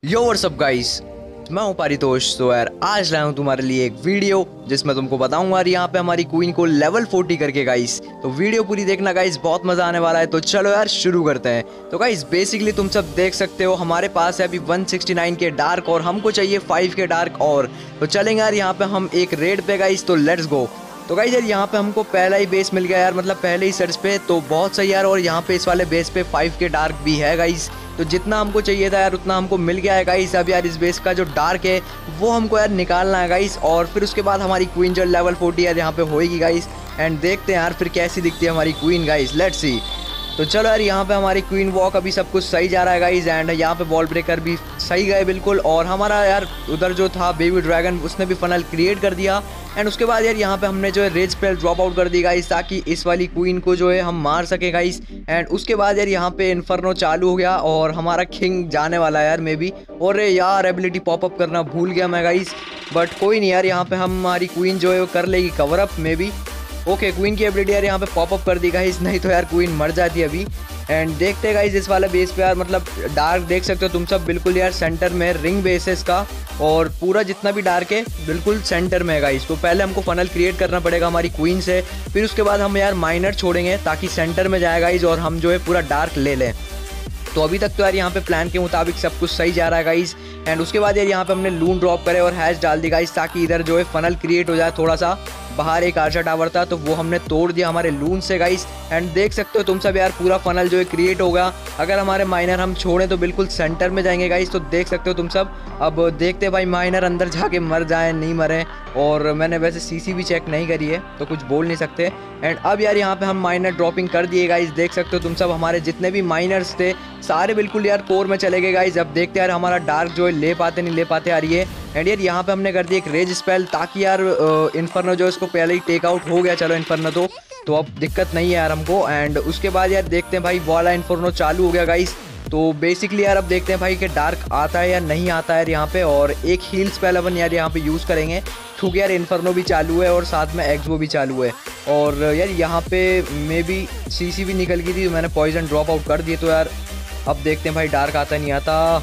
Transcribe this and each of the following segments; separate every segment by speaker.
Speaker 1: Yo what's up guys, मैं हूं पारितोष। तो यार आज लाया हूं तुम्हारे लिए एक वीडियो जिसमें तुमको बताऊंगा यार यहाँ पे हमारी क्वीन को लेवल 40 करके गाइस। तो वीडियो पूरी देखना गाइस, बहुत मजा आने वाला है। तो चलो यार शुरू करते हैं। तो गाइस बेसिकली तुम सब देख सकते हो हमारे पास है अभी 169 के डार्क और हमको चाहिए 5 के डार्क और। तो चलेंगे यार यहाँ पे हम एक रेड पे गाइस, तो लेट्स गो। तो गाइस यार यहाँ पे हमको पहला ही बेस मिल गया यार, मतलब पहले ही सर्च पे, तो बहुत सही यार। और यहाँ पे इस वाले बेस पे 5 के डार्क भी है गाइस, तो जितना हमको चाहिए था यार उतना हमको मिल गया है गाइस। अब यार इस बेस का जो डार्क है वो हमको यार निकालना है गाइस, और फिर उसके बाद हमारी क्वीन जो लेवल 40 यार यहाँ पे होएगी गाइस। एंड देखते हैं यार फिर कैसी दिखती है हमारी क्वीन गाइस, लेट्स सी। तो चलो यार यहाँ पे हमारी क्वीन वॉक अभी सब कुछ सही जा रहा है गाइस, एंड यहाँ पे वॉल ब्रेकर भी सही गए बिल्कुल। और हमारा यार उधर जो था बेबी ड्रैगन उसने भी फनल क्रिएट कर दिया। एंड उसके बाद यार यहाँ पे हमने जो है रेज स्पेल ड्रॉप आउट कर दी गाइस, ताकि इस वाली क्वीन को जो है हम मार सके गाइस। एंड उसके बाद यार यहाँ पे इन्फर्नो चालू हो गया और हमारा किंग जाने वाला है यार मे बी। और यार एबिलिटी पॉपअप करना भूल गया मैं गाइस, बट कोई नहीं यार, यहाँ पे हमारी क्वीन जो है वो कर लेगी cover up may be. Okay queen की एबिलिटी यार यहाँ पे पॉपअप कर दी गाइस, नहीं तो यार क्वीन मर जाती अभी। एंड देखते गाइस इस वाले बेस पे यार, मतलब डार्क देख सकते हो तुम सब बिल्कुल यार सेंटर में रिंग बेस है इसका, और पूरा जितना भी डार्क है बिल्कुल सेंटर में है गाइस। तो पहले हमको फनल क्रिएट करना पड़ेगा हमारी क्वीन से, फिर उसके बाद हम यार माइनर छोड़ेंगे ताकि सेंटर में जाए गाइस और हम जो है पूरा डार्क ले लें। तो अभी तक तो यार यहाँ पे प्लान के मुताबिक सब कुछ सही जा रहा है गाइस। एंड उसके बाद यार यहाँ पे हमने लून ड्रॉप करे और हैश डाल दी गाइस, ताकि इधर जो है फनल क्रिएट हो जाए। थोड़ा सा बाहर एक आर्चर टावर था तो वो हमने तोड़ दिया हमारे लून से गाइस। एंड देख सकते हो तुम सब यार पूरा फनल जो है क्रिएट होगा। अगर हमारे माइनर हम छोड़ें तो बिल्कुल सेंटर में जाएंगे गाइस, तो देख सकते हो तुम सब। अब देखते भाई माइनर अंदर जाके मर जाए नहीं मरे, और मैंने वैसे सीसी भी चेक नहीं करी है तो कुछ बोल नहीं सकते। एंड अब यार यहाँ पे हम माइनर ड्रॉपिंग कर दिए गाइस, देख सकते हो तुम सब हमारे जितने भी माइनर्स थे सारे बिल्कुल यार कोर में चले गए गाइस। अब देखते यार हमारा डार्क जो है ले पाते नहीं ले पाते यार ये। एंड यार यहाँ पे हमने कर दिया एक रेज स्पेल, ताकि यार इन्फर्नो जो इसको पहले ही टेक आउट हो गया। चलो इन्फर्नो तो अब दिक्कत नहीं है यार हमको। एंड उसके बाद यार देखते हैं भाई वाला इन्फर्नो चालू हो गया गाइस। तो बेसिकली यार अब देखते हैं भाई कि डार्क आता है या नहीं आता है यार यहाँ पे। और एक हील स्पेल अपन यार यहाँ पे यूज़ करेंगे, क्योंकि यार इन्फर्नो भी चालू है और साथ में एक्सो भी चालू है। और यार यहाँ पे मे बी सीसी भी निकल गई थी तो मैंने पॉइजन ड्रॉप आउट कर दिए। तो यार अब देखते हैं भाई डार्क आता नहीं आता।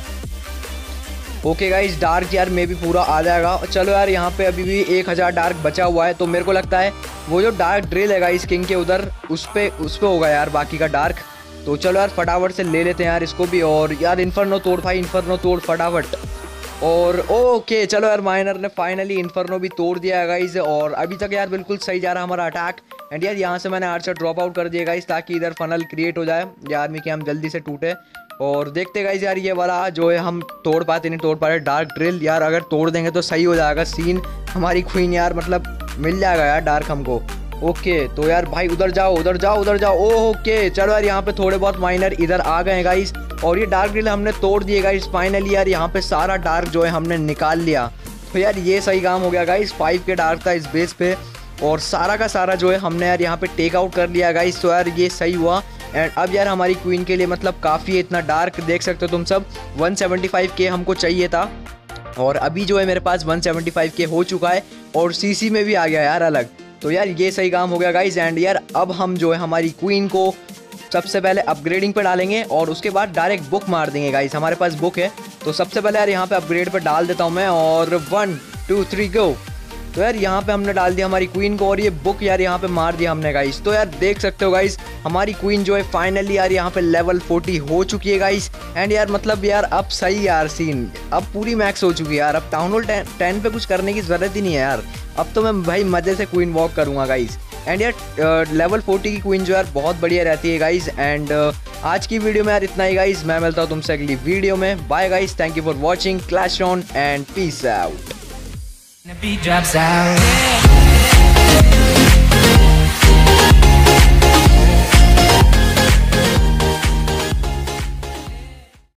Speaker 1: ओके गाइस डार्क यार मे भी पूरा आ जाएगा। चलो यार यहाँ पे अभी भी 1000 डार्क बचा हुआ है, तो मेरे को लगता है वो जो डार्क ड्रिल है गाइस किंग के उधर उस पे होगा यार बाकी का डार्क। तो चलो यार फटाफट से ले लेते हैं यार इसको भी। और यार इन्फर्नो तोड़ भाई, इन्फर्नो तोड़ फटाफट। और ओके चलो यार माइनर ने फाइनली इन्फर्नो भी तोड़ दिया है गाइस, और अभी तक यार बिल्कुल सही जा रहा है हमारा अटैक। एंड यार यहाँ से मैंने आर्चर ड्रॉप आउट कर दिया गाइस, ताकि इधर फनल क्रिएट हो जाए या आर्मी के हम जल्दी से टूटे। और देखते गाइस यार ये वाला जो है हम तोड़ पाते नहीं तोड़ पा रहे डार्क ड्रिल यार, अगर तोड़ देंगे तो सही हो जाएगा सीन। हमारी क्वीन यार मतलब मिल जाएगा यार डार्क हमको। ओके तो यार भाई उधर जाओ उधर जाओ उधर जाओ। ओके चलो यार यहाँ पे थोड़े बहुत माइनर इधर आ गए गाइस, और ये डार्क ड्रिल हमने तोड़ दिए गाइस फाइनली। यार यहाँ पे सारा डार्क जो है हमने निकाल लिया। तो यार ये सही काम हो गया गाइस, 5 के डार्क था इस बेस पे, और सारा का सारा जो है हमने यार यहाँ पे टेक आउट कर लिया गाइस। तो यार ये सही हुआ। एंड अब यार हमारी क्वीन के लिए मतलब काफ़ी है इतना डार्क, देख सकते हो तुम सब 175 के हमको चाहिए था, और अभी जो है मेरे पास 175 के हो चुका है, और सीसी में भी आ गया यार अलग। तो यार ये सही काम हो गया गाइस। एंड यार अब हम जो है हमारी क्वीन को सबसे पहले अपग्रेडिंग पे डालेंगे, और उसके बाद डायरेक्ट बुक मार देंगे गाइस। हमारे पास बुक है तो सबसे पहले यार यहाँ पे अपग्रेड पे डाल देता हूँ मैं, और 1 2 3 गो। तो यार यहाँ पे हमने डाल दिया हमारी क्वीन को, और ये बुक यार यहाँ पे मार दिया हमने गाइस। तो यार देख सकते हो गाइस हमारी क्वीन जो है फाइनली यार यहाँ पे लेवल 40 हो चुकी है गाइस। एंड यार मतलब यार अब सही यार सीन, अब पूरी मैक्स हो चुकी है यार। अब टाउन हॉल 10 पे कुछ करने की ज़रूरत ही नहीं है यार, अब तो मैं भाई मज़े से क्वीन वॉक करूँगा गाइस। एंड यार लेवल 40 की क्वीन जो यार बहुत बढ़िया रहती है गाइस। एंड आज की वीडियो में यार इतना ही गाइस, मैं मिलता हूँ तुमसे अगली वीडियो में। Bye guys, thank you for watching, clash on and peace out.
Speaker 2: The beat drops out.